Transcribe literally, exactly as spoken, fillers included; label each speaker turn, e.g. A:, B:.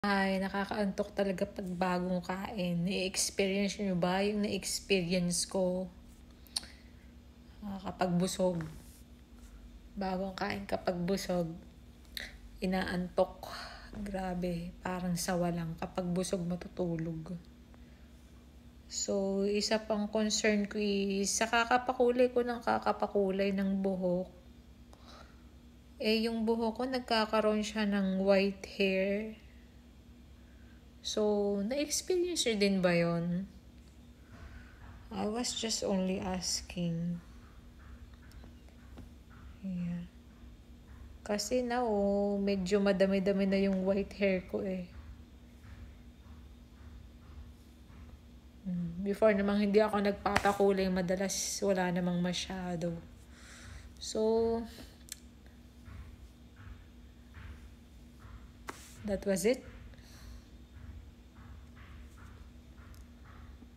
A: Ay, nakakaantok talaga pag bagong kain. Na-experience nyo ba yung na-experience ko uh, kapag busog? Bagong kain kapag busog, inaantok. Grabe, parang sawa lang. Kapag busog, matutulog. So, isa pang concern ko is sa kakapakulay ko ng kakapakulay ng buhok. Eh, yung buhok ko, nagkakaroon siya ng white hair. So, na-experience nyo din ba yun? I was just only asking. Yeah. Kasi na oh, medyo madami-dami na yung white hair ko eh. Before namang hindi ako nagpapakulay madalas, wala namang masyado. So, that was it.